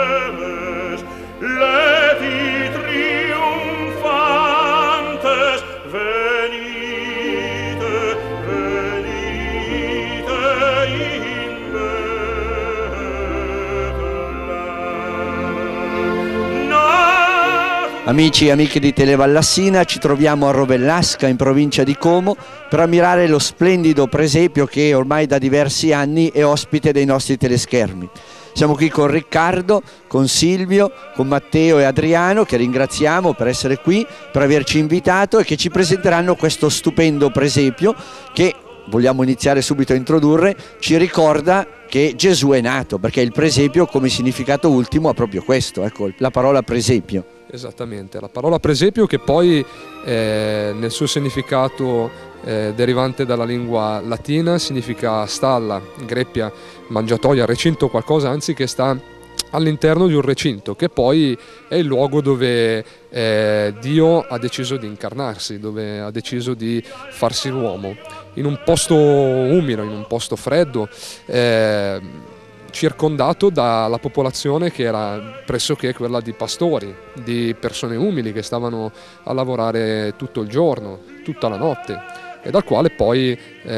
leti triunfantes, venite, venite in Betlem. Amici e amiche di Televallassina, ci troviamo a Rovellasca in provincia di Como per ammirare lo splendido presepio che ormai da diversi anni è ospite dei nostri teleschermi. Siamo qui con Riccardo, con Silvio, con Matteo e Adriano, che ringraziamo per essere qui, per averci invitato e che ci presenteranno questo stupendo presepio che, vogliamo iniziare subito a introdurre, ci ricorda che Gesù è nato, perché il presepio come significato ultimo ha proprio questo, ecco, la parola presepio. Esattamente, la parola presepio che poi nel suo significato derivante dalla lingua latina significa stalla, greppia, mangiatoia, recinto, qualcosa anzi che sta all'interno di un recinto, che poi è il luogo dove Dio ha deciso di incarnarsi, dove ha deciso di farsi uomo, in un posto umido, in un posto freddo, circondato dalla popolazione che era pressoché quella di pastori, di persone umili che stavano a lavorare tutto il giorno, tutta la notte, e dal quale poi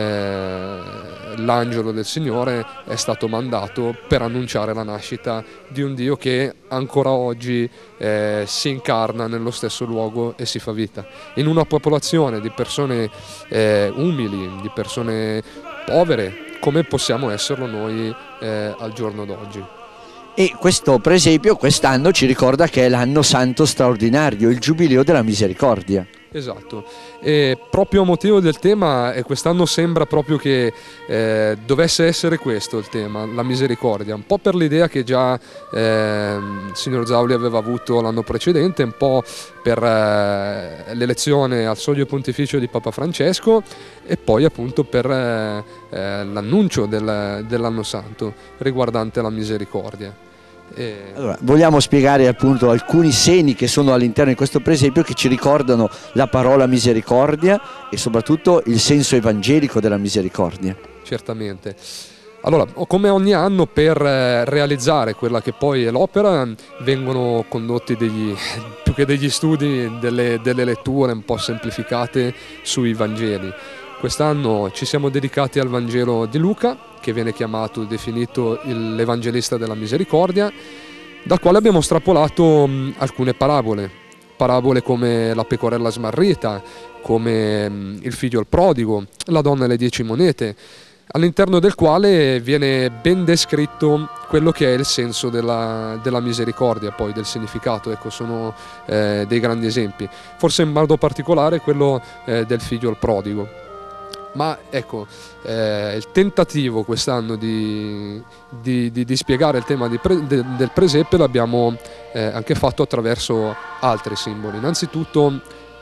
l'angelo del Signore è stato mandato per annunciare la nascita di un Dio che ancora oggi si incarna nello stesso luogo e si fa vita. In una popolazione di persone umili, di persone povere, come possiamo esserlo noi al giorno d'oggi. E questo presepio quest'anno ci ricorda che è l'anno santo straordinario, il Giubileo della Misericordia. Esatto, e proprio a motivo del tema, quest'anno sembra proprio che dovesse essere questo il tema, la misericordia, un po' per l'idea che già il signor Zauli aveva avuto l'anno precedente, un po' per l'elezione al soglio pontificio di Papa Francesco e poi appunto per l'annuncio dell'anno santo riguardante la misericordia. Allora, vogliamo spiegare appunto alcuni segni che sono all'interno di questo presepio che ci ricordano la parola misericordia e soprattutto il senso evangelico della misericordia. Certamente. Allora, come ogni anno per realizzare quella che poi è l'opera vengono condotti più che degli studi, delle letture un po' semplificate sui Vangeli. Quest'anno ci siamo dedicati al Vangelo di Luca, che viene definito l'Evangelista della Misericordia, dal quale abbiamo strapolato alcune parabole come la pecorella smarrita, come il figlio il prodigo, la donna e le 10 monete, all'interno del quale viene ben descritto quello che è il senso della misericordia, poi del significato. Ecco, sono dei grandi esempi, forse in modo particolare quello del figlio il prodigo. Ma ecco, il tentativo quest'anno di spiegare il tema del presepio l'abbiamo anche fatto attraverso altri simboli. Innanzitutto,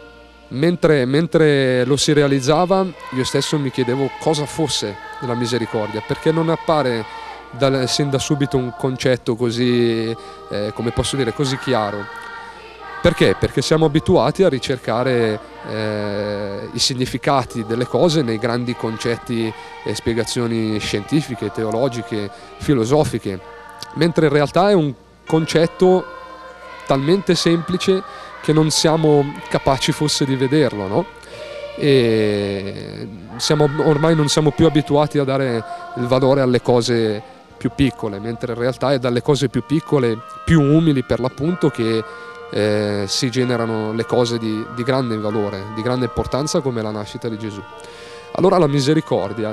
mentre lo si realizzava, io stesso mi chiedevo cosa fosse la misericordia, perché non appare sin da subito un concetto così, come posso dire, così chiaro. Perché? Perché siamo abituati a ricercare i significati delle cose nei grandi concetti e spiegazioni scientifiche, teologiche, filosofiche, mentre in realtà è un concetto talmente semplice che non siamo capaci forse di vederlo, no? E ormai non siamo più abituati a dare il valore alle cose più piccole, mentre in realtà è dalle cose più piccole, più umili per l'appunto, che si generano le cose di grande valore, di grande importanza, come la nascita di Gesù. Allora la misericordia,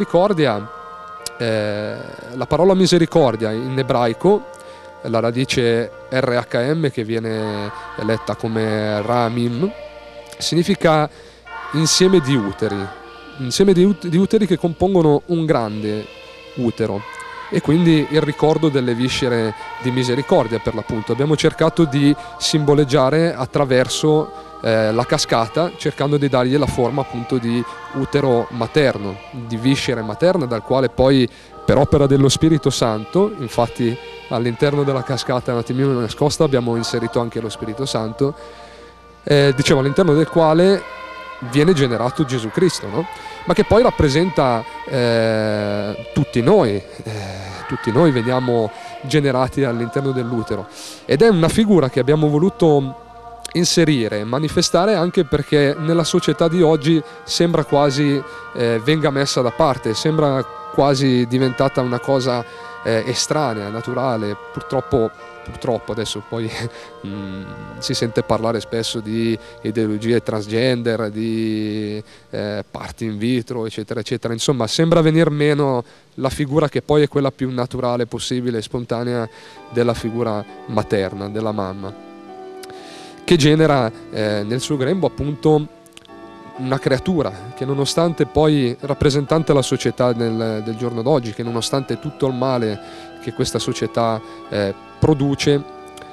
la parola misericordia in ebraico, la radice RHM, che viene letta come Ramim, significa insieme di uteri che compongono un grande utero, e quindi il ricordo delle viscere di misericordia, per l'appunto. Abbiamo cercato di simboleggiare attraverso la cascata, cercando di dargli la forma appunto di utero materno, di viscere materna, dal quale poi, per opera dello Spirito Santo, infatti all'interno della cascata un attimino nascosta abbiamo inserito anche lo Spirito Santo, all'interno del quale viene generato Gesù Cristo, no? Ma che poi rappresenta tutti noi veniamo generati all'interno dell'utero, ed è una figura che abbiamo voluto inserire, manifestare, anche perché nella società di oggi sembra quasi venga messa da parte, sembra quasi diventata una cosa estranea, naturale. Purtroppo adesso poi si sente parlare spesso di ideologie transgender, di parti in vitro, eccetera eccetera. Insomma, sembra venir meno la figura che poi è quella più naturale possibile e spontanea della figura materna, della mamma, che genera nel suo grembo appunto una creatura che, nonostante poi rappresentante la società del giorno d'oggi, che nonostante tutto il male che questa società produce,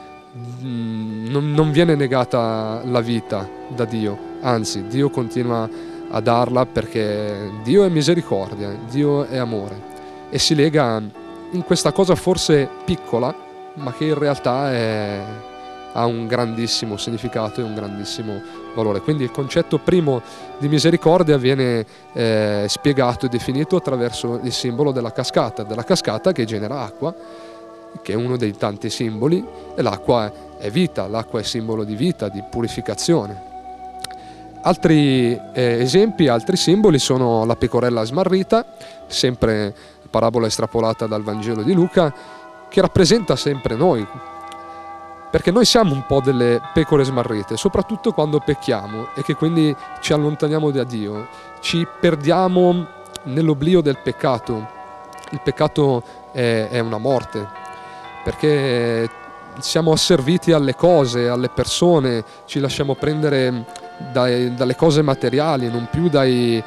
non viene negata la vita da Dio, anzi Dio continua a darla, perché Dio è misericordia, Dio è amore, e si lega in questa cosa forse piccola, ma che in realtà ha un grandissimo significato e un grandissimo valore. Quindi il concetto primo di misericordia viene spiegato e definito attraverso il simbolo della cascata che genera acqua, che è uno dei tanti simboli, e l'acqua è vita, l'acqua è simbolo di vita, di purificazione. Altri esempi, altri simboli sono la pecorella smarrita, sempre parabola estrapolata dal Vangelo di Luca, che rappresenta sempre noi, perché noi siamo un po' delle pecore smarrite, soprattutto quando pecchiamo e che quindi ci allontaniamo da Dio, ci perdiamo nell'oblio del peccato. Il peccato è una morte, perché siamo asserviti alle cose, alle persone, ci lasciamo prendere dalle cose materiali, non più dai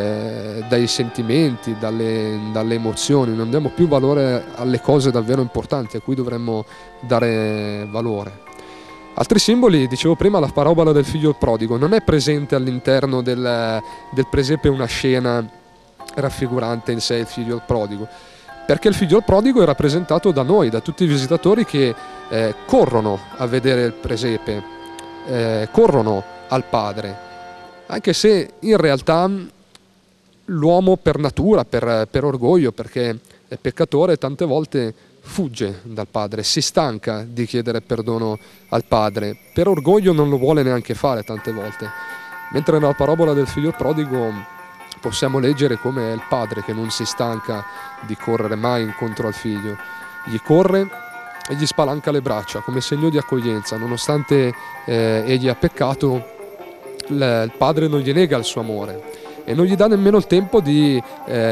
sentimenti, dalle emozioni, non diamo più valore alle cose davvero importanti a cui dovremmo dare valore. Altri simboli, dicevo prima, la parabola del figlio prodigo. Non è presente all'interno del presepe una scena raffigurante in sé il figlio prodigo, perché il figlio prodigo è rappresentato da noi, da tutti i visitatori che corrono a vedere il presepe, corrono al Padre, anche se in realtà l'uomo per natura, per orgoglio, perché è peccatore, tante volte fugge dal Padre, si stanca di chiedere perdono al Padre, per orgoglio non lo vuole neanche fare tante volte, mentre nella parabola del figlio prodigo possiamo leggere come è il Padre che non si stanca di correre mai incontro al figlio, gli corre e gli spalanca le braccia come segno di accoglienza, nonostante egli ha peccato. Il Padre non gli nega il suo amore e non gli dà nemmeno il tempo di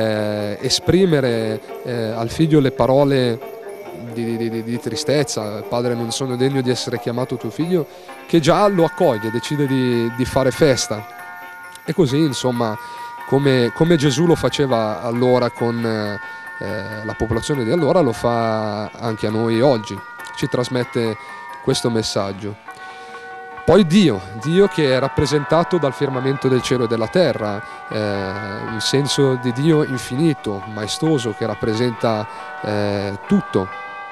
esprimere al figlio le parole di tristezza. Padre, non sono degno di essere chiamato tuo figlio, che già lo accoglie, decide di fare festa. E così, insomma, come Gesù lo faceva allora con la popolazione di allora, lo fa anche a noi oggi, ci trasmette questo messaggio. Poi Dio che è rappresentato dal firmamento del cielo e della terra, un senso di Dio infinito, maestoso, che rappresenta tutto.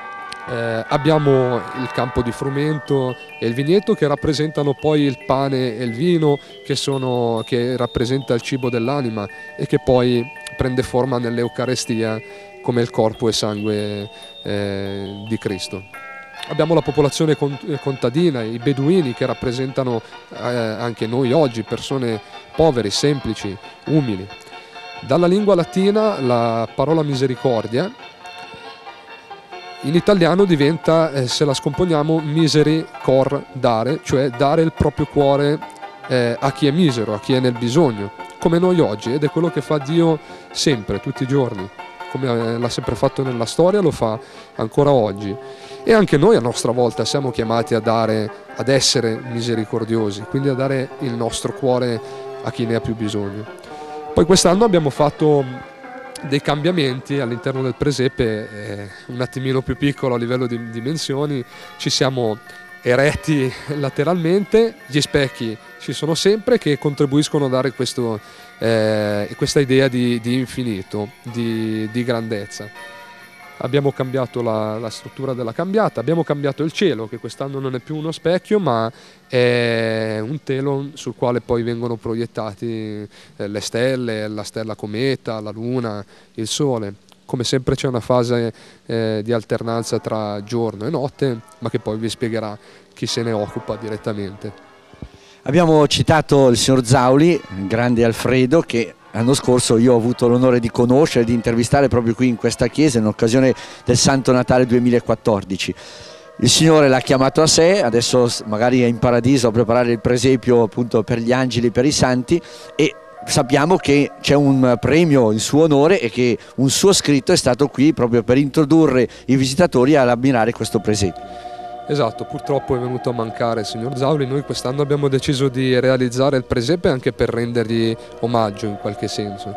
Abbiamo il campo di frumento e il vigneto che rappresentano poi il pane e il vino, che rappresenta il cibo dell'anima e che poi prende forma nell'Eucarestia come il corpo e sangue di Cristo. Abbiamo la popolazione contadina, i beduini, che rappresentano anche noi oggi, persone povere, semplici, umili. Dalla lingua latina la parola misericordia in italiano diventa, se la scomponiamo, misericor, dare, cioè dare il proprio cuore a chi è misero, a chi è nel bisogno, come noi oggi, ed è quello che fa Dio sempre, tutti i giorni, come l'ha sempre fatto nella storia, lo fa ancora oggi. E anche noi a nostra volta siamo chiamati ad essere misericordiosi, quindi a dare il nostro cuore a chi ne ha più bisogno. Poi quest'anno abbiamo fatto dei cambiamenti all'interno del presepe, un attimino più piccolo a livello di dimensioni, ci siamo eretti lateralmente, gli specchi ci sono sempre, che contribuiscono a dare questa idea di infinito, di grandezza. Abbiamo cambiato la struttura della cambiata, abbiamo cambiato il cielo, che quest'anno non è più uno specchio ma è un telo sul quale poi vengono proiettati le stelle, la stella cometa, la luna, il sole. come sempre c'è una fase di alternanza tra giorno e notte, ma che poi vi spiegherà chi se ne occupa direttamente. Abbiamo citato il signor Zauli, il grande Alfredo, che l'anno scorso io ho avuto l'onore di conoscere e di intervistare proprio qui in questa chiesa in occasione del Santo Natale 2014. Il Signore l'ha chiamato a sé, adesso magari è in paradiso a preparare il presepio appunto per gli angeli, per i santi, e sappiamo che c'è un premio in suo onore e che un suo scritto è stato qui proprio per introdurre i visitatori ad ammirare questo presepio. Esatto, purtroppo è venuto a mancare il signor Zauli. Noi quest'anno abbiamo deciso di realizzare il presepe anche per rendergli omaggio in qualche senso.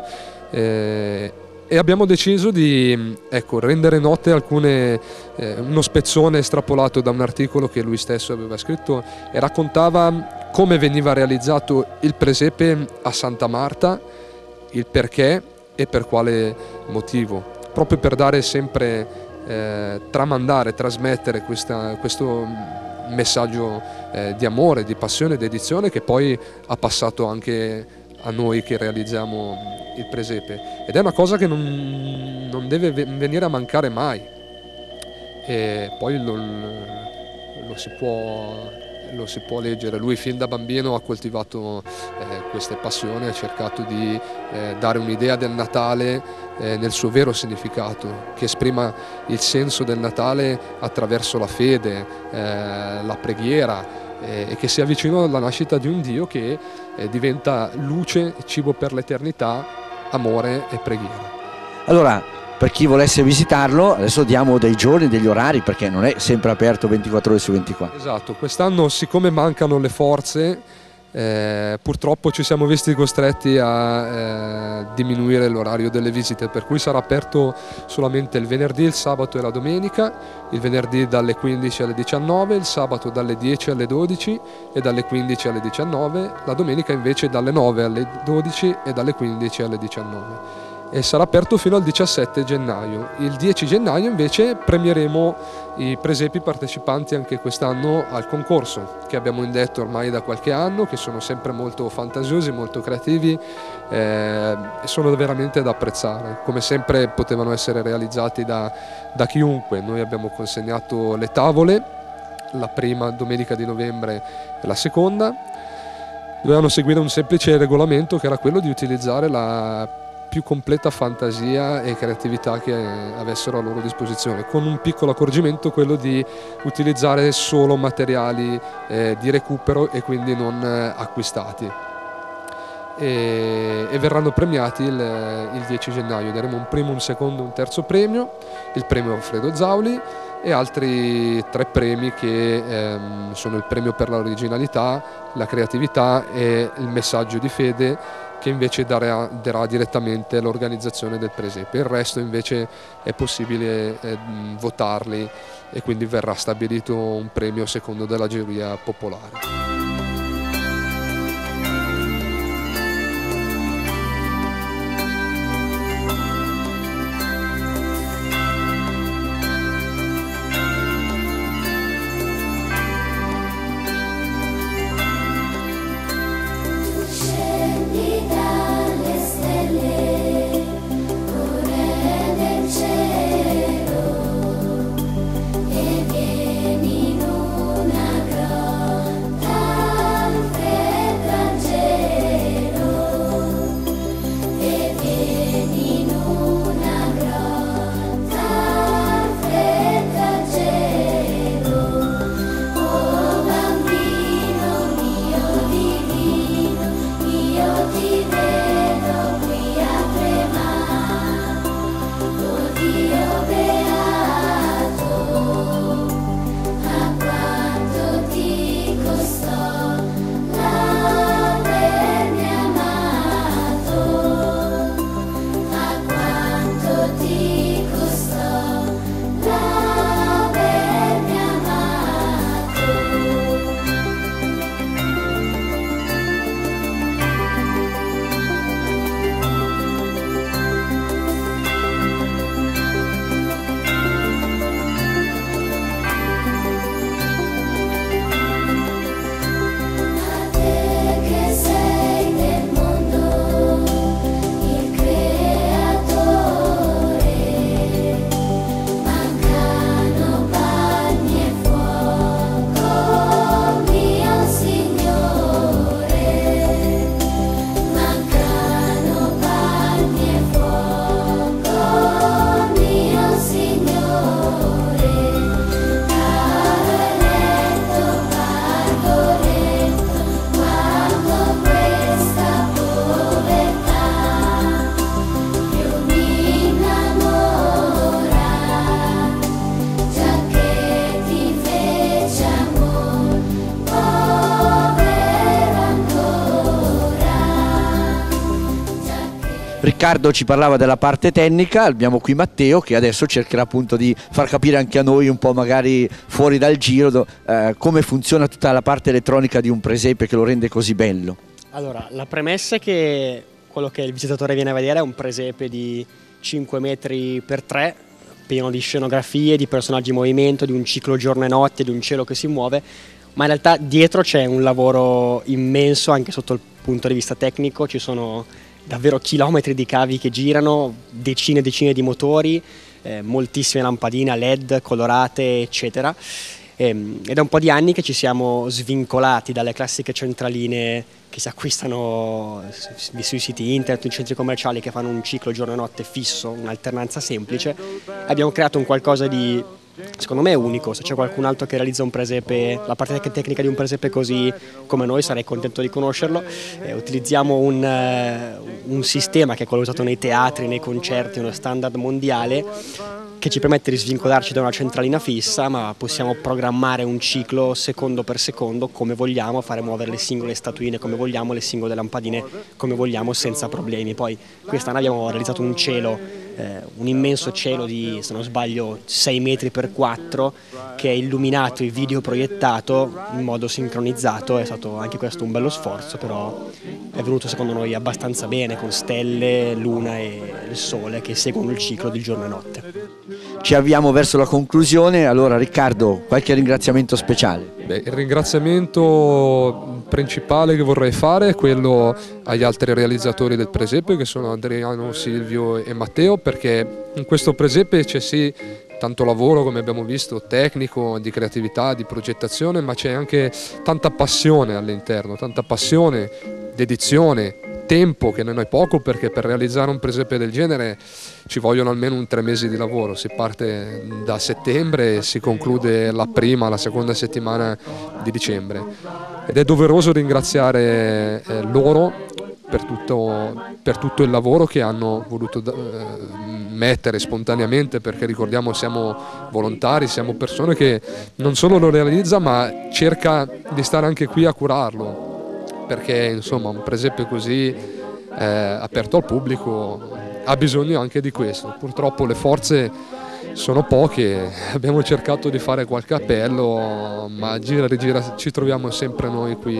E abbiamo deciso di rendere note alcune, uno spezzone estrapolato da un articolo che lui stesso aveva scritto e raccontava come veniva realizzato il presepe a Santa Marta, il perché e per quale motivo, proprio per dare sempre, tramandare, trasmettere questo messaggio di amore, di passione, dedizione che poi ha passato anche a noi che realizziamo il presepe, ed è una cosa che non deve venire a mancare mai, e poi lo si può leggere. Lui fin da bambino ha coltivato queste passioni, ha cercato di dare un'idea del Natale nel suo vero significato, che esprima il senso del Natale attraverso la fede, la preghiera, e che sia vicino alla nascita di un Dio che diventa luce, cibo per l'eternità, amore e preghiera. Allora, per chi volesse visitarlo, adesso diamo dei giorni, degli orari, perché non è sempre aperto 24 ore su 24. Esatto, quest'anno siccome mancano le forze, purtroppo ci siamo visti costretti a diminuire l'orario delle visite, per cui sarà aperto solamente il venerdì, il sabato e la domenica, il venerdì dalle 15 alle 19, il sabato dalle 10 alle 12 e dalle 15 alle 19, la domenica invece dalle 9 alle 12 e dalle 15 alle 19. E sarà aperto fino al 17 gennaio. Il 10 gennaio invece premieremo i presepi partecipanti anche quest'anno al concorso che abbiamo indetto ormai da qualche anno, che sono sempre molto fantasiosi, molto creativi e sono veramente da apprezzare. Come sempre potevano essere realizzati da chiunque. Noi abbiamo consegnato le tavole, la prima domenica di novembre e la seconda. Dovevano seguire un semplice regolamento che era quello di utilizzare la più completa fantasia e creatività che avessero a loro disposizione, con un piccolo accorgimento, quello di utilizzare solo materiali di recupero e quindi non acquistati. E verranno premiati il 10 gennaio, daremo un primo, un secondo, un terzo premio, il premio Alfredo Zauli e altri 3 premi che sono il premio per l'originalità, la creatività e il messaggio di fede, che invece darà direttamente l'organizzazione del presepe. Il resto invece è possibile votarli e quindi verrà stabilito un premio secondo della giuria popolare. Vieni in una grotta Riccardo ci parlava della parte tecnica, abbiamo qui Matteo che adesso cercherà appunto di far capire anche a noi un po' magari fuori dal giro come funziona tutta la parte elettronica di un presepe che lo rende così bello. Allora, la premessa è che quello che il visitatore viene a vedere è un presepe di 5 metri per 3, pieno di scenografie, di personaggi in movimento, di un ciclo giorno e notte, di un cielo che si muove, ma in realtà dietro c'è un lavoro immenso anche sotto il punto di vista tecnico. Ci sono davvero chilometri di cavi che girano, decine e decine di motori, moltissime lampadine a LED colorate, eccetera. Ed è un po' di anni che ci siamo svincolati dalle classiche centraline che si acquistano sui siti internet, sui centri commerciali, che fanno un ciclo giorno e notte fisso, un'alternanza semplice. Abbiamo creato un qualcosa di, secondo me, unico. Se c'è qualcun altro che realizza un presepe, la parte tecnica di un presepe così come noi, sarei contento di conoscerlo. Utilizziamo un sistema che è quello usato nei teatri, nei concerti, uno standard mondiale, che ci permette di svincolarci da una centralina fissa, ma possiamo programmare un ciclo secondo per secondo come vogliamo, fare muovere le singole statuine come vogliamo, le singole lampadine come vogliamo, senza problemi. Poi quest'anno abbiamo realizzato un cielo, un immenso cielo di, se non sbaglio, 6 metri per 4, che è illuminato e videoproiettato in modo sincronizzato. È stato anche questo un bello sforzo, però è venuto secondo noi abbastanza bene, con stelle, luna e il sole che seguono il ciclo di giorno e notte. Ci avviamo verso la conclusione, allora Riccardo, qualche ringraziamento speciale? Beh, il ringraziamento principale che vorrei fare è quello agli altri realizzatori del presepe, che sono Adriano, Silvio e Matteo, perché in questo presepe c'è sì tanto lavoro, come abbiamo visto, tecnico, di creatività, di progettazione, ma c'è anche tanta passione all'interno, tanta passione, dedizione, tempo, che non è poco, perché per realizzare un presepe del genere ci vogliono almeno 3 mesi di lavoro. Si parte da settembre e si conclude la seconda settimana di dicembre, ed è doveroso ringraziare loro per tutto il lavoro che hanno voluto mettere spontaneamente, perché ricordiamo, siamo volontari, siamo persone che non solo lo realizza ma cerca di stare anche qui a curarlo, perché insomma un presepe così aperto al pubblico ha bisogno anche di questo. Purtroppo le forze sono poche, abbiamo cercato di fare qualche appello, ma gira e rigira ci troviamo sempre noi qui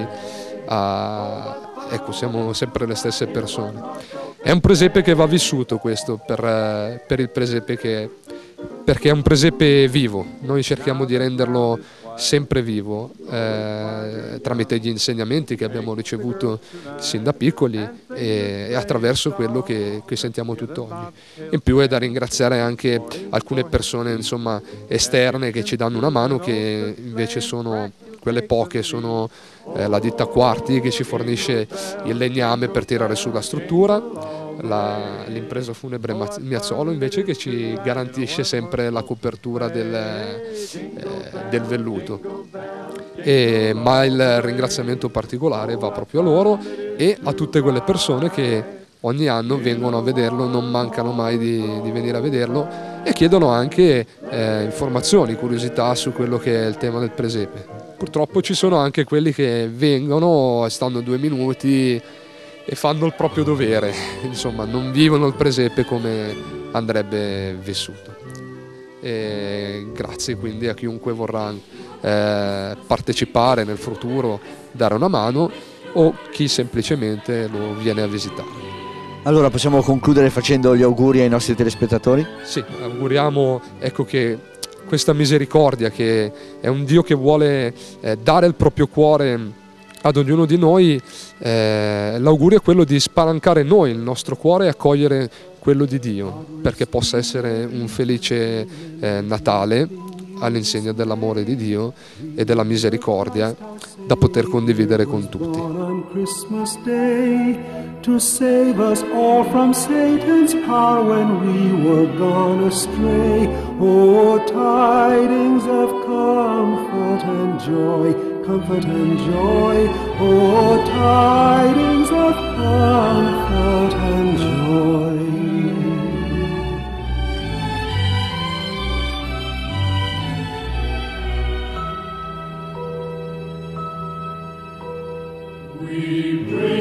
ecco, siamo sempre le stesse persone. È un presepe che va vissuto, questo, per il presepe, perché è un presepe vivo. Noi cerchiamo di renderlo sempre vivo tramite gli insegnamenti che abbiamo ricevuto sin da piccoli e attraverso quello che sentiamo tutt'oggi. In più è da ringraziare anche alcune persone, insomma, esterne, che ci danno una mano, che invece sono quelle poche, sono la ditta Quarti, che ci fornisce il legname per tirare su la struttura, l'impresa funebre Miazzolo invece, che ci garantisce sempre la copertura del velluto. Ma il ringraziamento particolare va proprio a loro e a tutte quelle persone che ogni anno vengono a vederlo, non mancano mai di venire a vederlo, e chiedono anche informazioni, curiosità su quello che è il tema del presepe. Purtroppo ci sono anche quelli che vengono, stanno 2 minuti e fanno il proprio dovere, insomma non vivono il presepe come andrebbe vissuto. E grazie quindi a chiunque vorrà partecipare nel futuro, dare una mano, o chi semplicemente lo viene a visitare. Allora possiamo concludere facendo gli auguri ai nostri telespettatori? Sì, auguriamo, ecco, che questa misericordia, che è un Dio che vuole dare il proprio cuore ad ognuno di noi, l'augurio è quello di spalancare noi il nostro cuore e accogliere quello di Dio, perché possa essere un felice Natale all'insegna dell'amore di Dio e della misericordia da poter condividere con tutti. On Christmas Day, to save us all from Satan's power when we were gone astray. Oh, tidings of comfort and joy, comfort and joy. Oh, tidings of comfort and joy. We bring